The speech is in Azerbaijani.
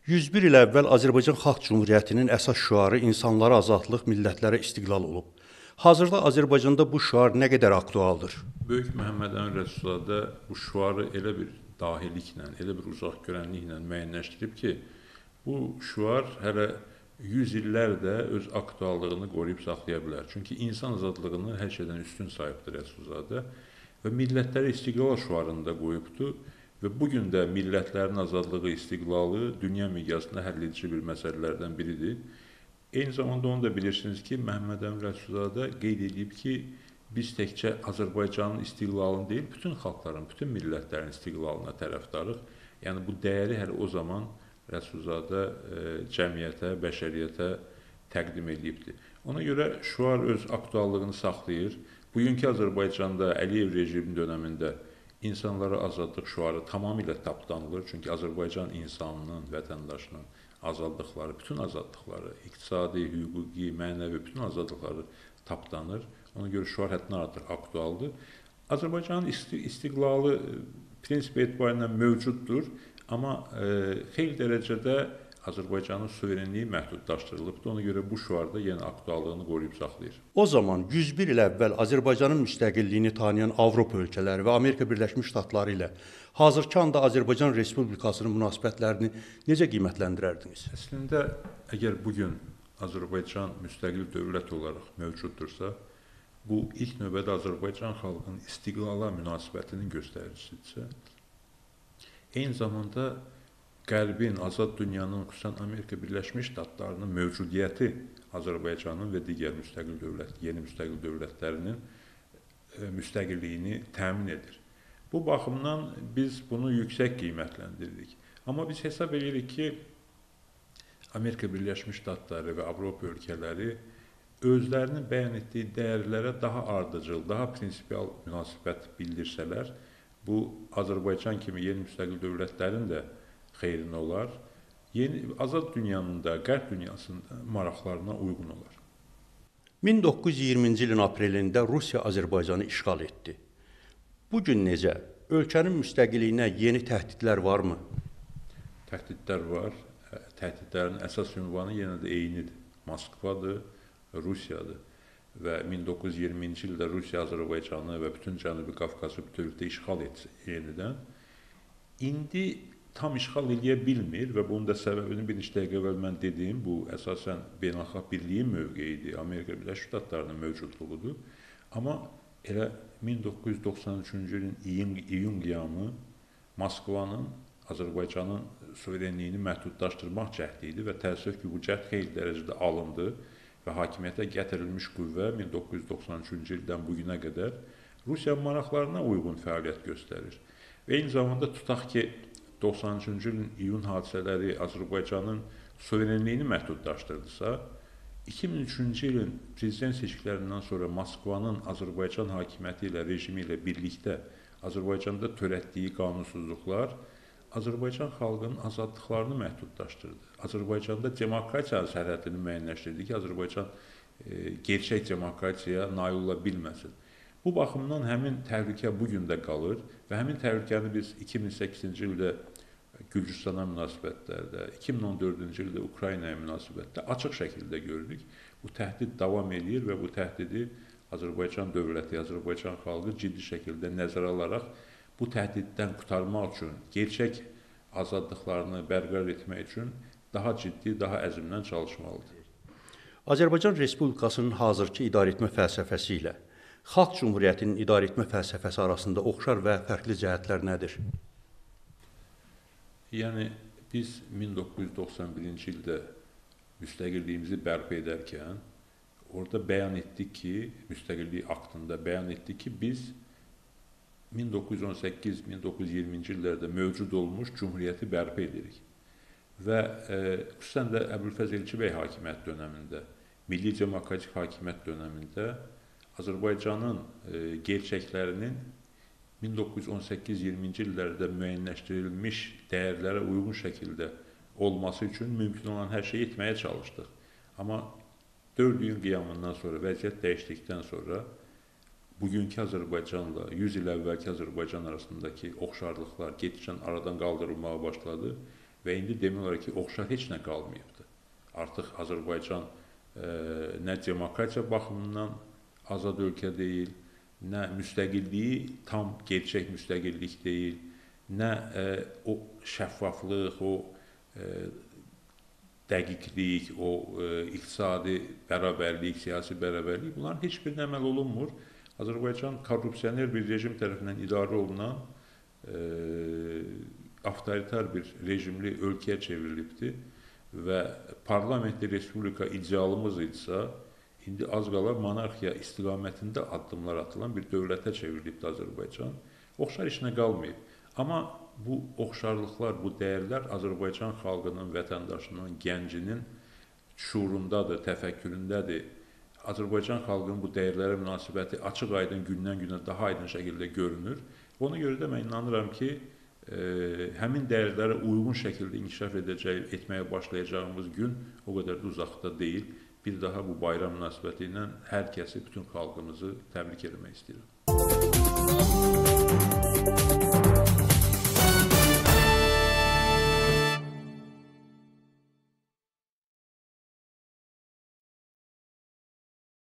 101 il əvvəl Azərbaycan Xalq Cümhuriyyətinin əsas şüarı insanlara azadlıq, millətlərə istiqlal olub. Hazırda Azərbaycanda bu şüar nə qədər aktualdır? Böyük Məhəmməd Əmin Rəsulzadə bu şüarı elə bir dahiliklə, elə bir uzaq görənliklə müəyyənləşdirib ki, bu şüar hələ 100 illər də öz aktuallığını qoruyub saxlaya bilər. Çünki insan azadlığını hər şeydən üstün sayıbdır Rəsulzadə və millətlərə istiqlal şüarını da qoyubdur. Və bugün də millətlərin azadlığı, istiqlalı dünya miqyasında həll edici bir məsələlərdən biridir. Eyni zamanda onu da bilirsiniz ki, Məhəmməd Əmin Rəsulzadə qeyd edib ki, biz təkcə Azərbaycanın istiqlalını deyil, bütün xalqların, bütün millətlərin istiqlalına tərəfdarıq. Yəni bu dəyəri hələ o zaman Rəsulzadə cəmiyyətə, bəşəriyyətə təqdim edibdir. Ona görə şüar öz aktuallığını saxlayır. Bugünkü Azərbaycanda Əliyev rejiminin dönəmində insanlara azadlıq şüarı tamamilə tapdanılır. Çünki Azərbaycan insanının, vətəndaşının azadlıqları, bütün azadlıqları, iqtisadi, hüquqi, mənəvi, bütün azadlıqları tapdanır. Ona görə şüar həddindən artıq aktualdır. Azərbaycanın istiqlalı prinsip etibarilə mövcuddur, amma xeyli dərəcədə Azərbaycanın suverenliyi məhdudlaşdırılıbdır. Ona görə bu şüarda yenə aktuallığını qoruyub saxlayır. O zaman 101 il əvvəl Azərbaycanın müstəqilliyini tanıyan Avropa ölkələri və Amerika Birləşmiş Ştatları ilə hazırki anda Azərbaycan Respublikasının münasibətlərini necə qiymətləndirərdiniz? Əslində, əgər bugün Azərbaycan müstəqil dövlət olaraq mövcuddursa, bu ilk növbədə Azərbaycan xalqının istiqlala münasibətinin göstəricisidirsə, eyni zamanda Qərbin, azad dünyanın, xüsusən Amerika Birləşmiş Ştatlarının mövcudiyyəti Azərbaycanın və digər yeni müstəqil dövlətlərinin müstəqilliyini təmin edir. Bu baxımdan biz bunu yüksək qiymətləndiririk. Amma biz hesab edirik ki, Amerika Birləşmiş Ştatları və Avropa ölkələri özlərinin bəyan etdiyi dəyərlərə daha ardıcıl, daha prinsipial münasibət bildirsələr, bu Azərbaycan kimi yeni müstəqil dövlətlərin də xeyrinə olar, azad dünyanın da, qərb dünyasının maraqlarına uyğun olar. 1920-ci ilin aprelində Rusiya Azərbaycanı işğal etdi. Bugün necə? Ölkənin müstəqilliyinə yeni təhdidlər varmı? Təhdidlər var. Təhdidlərin əsas ünvanı yenə də eynidir. Moskvadır, Rusiyadır. Və 1920-ci ildə Rusiya Azərbaycanı və bütün Cənubi Qafqazı bütövlükdə işğal etsə yenidən, indi tam işğal eləyə bilmir və bunun da səbəbini bir neçə dəqiqə əvvəl mən dediyim, bu əsasən beynəlxalq birliyin mövqeyidir, Amerika Birləşmiş Ştatlarının mövcudluğudur. Amma elə 1993-cü ilin iyun qiyamı Moskvanın Azərbaycanın suverenliyini məhdudlaşdırmaq cəhdi idi və təəssüf ki, bu cəhd xeyli dərəcədə alındı və hakimiyyətə gətirilmiş qüvvə 1993-cü ildən bugünə qədər Rusiya maraqlarına uyğun fəaliyyət göstərir. Və eyni zamanda tutaq ki, 93-cü ilin iyun hadisələri Azərbaycanın suverenliyini məhdudlaşdırdısa, 2003-cü ilin prezident seçkilərindən sonra Moskvanın Azərbaycan hakimiyyəti ilə, rejimi ilə birlikdə Azərbaycanda törətdiyi qanunsuzluqlar Azərbaycan xalqının azadlıqlarını məhdudlaşdırdı. Azərbaycanda demokratiya sərhədini müəyyənləşdirdi ki, Azərbaycan gerçək demokratiyaya nail ola bilməsin. Bu baxımdan həmin təhlükə bugün də qalır və həmin təhlükəni biz 2008-ci ildə Gürcüstana münasibətlərdə, 2014-cü ildə Ukraynaya münasibətdə açıq şəkildə gördük. Bu təhdid davam edir və bu təhdidi Azərbaycan dövləti, Azərbaycan xalqı ciddi şəkildə nəzərə alaraq bu təhdiddən qurtarmaq üçün, gerçək azadlıqlarını bərqərar etmək üçün daha ciddi, daha əzmlə çalışmalıdır. Azərbaycan Respublikasının hazırki idarəetmə fəlsəfəsi ilə Xalq Cümhuriyyətinin idarəetmə fəlsəfəsi arasında oxşar və fərqli cəhətlər nədir? Yəni, biz 1991-ci ildə müstəqilliyimizi bərpa edərkən, orada bəyan etdik ki, müstəqillik aktında bəyan etdik ki, biz 1918-1920-ci illərdə mövcud olmuş cümhuriyyəti bərpa edirik. Və xüsusən də Əbülfəz Elçibəy hakimiyyət dönəmində, Milli Demokratik hakimiyyət dönəmində Azərbaycanın gerçəklərinin 1918-20-ci illərdə müəyyənləşdirilmiş dəyərlərə uyğun şəkildə olması üçün mümkün olan hər şeyi etməyə çalışdıq. Amma 4 iyun qiyamından sonra, vəziyyət dəyişdikdən sonra bugünkü Azərbaycanla 100 il əvvəlki Azərbaycan arasındakı oxşarlıqlar getdikcə aradan qaldırılmağa başladı və indi demək olar ki, oxşar heç nə qalmayıbdır. Artıq Azərbaycan nə demokratiya baxımından azad ölkə deyil, nə müstəqilliyi tam gerçək müstəqillik deyil, nə o şəffaflıq, o dəqiqlik, o iqtisadi bərabərlik, siyasi bərabərlik, bunların heç birinə əməl olunmur. Azərbaycan korrupsioner bir rejim tərəfindən idarə olunan avtoritar bir rejimli ölkəyə çevrilibdir və parlamentli respublika idealımız idisə, indi az qala monarxiya istiqamətində addımlar atılan bir dövlətə çevrilibdir Azərbaycan. Oxşar işinə qalmayıb. Amma bu oxşarlıqlar, bu dəyərlər Azərbaycan xalqının, vətəndaşının, gəncinin şuurundadır, təfəkküründədir. Azərbaycan xalqının bu dəyərlərə münasibəti açıq-aydın, gündən-günə daha aydın şəkildə görünür. Ona görə də mən inanıram ki, həmin dəyərlərə uyğun şəkildə inkişaf etməyə başlayacağımız gün o qədər də uzaqda deyil. Bir daha bu bayram münasibəti ilə hər kəsi, bütün xalqımızı təbrik etmək istəyirəm.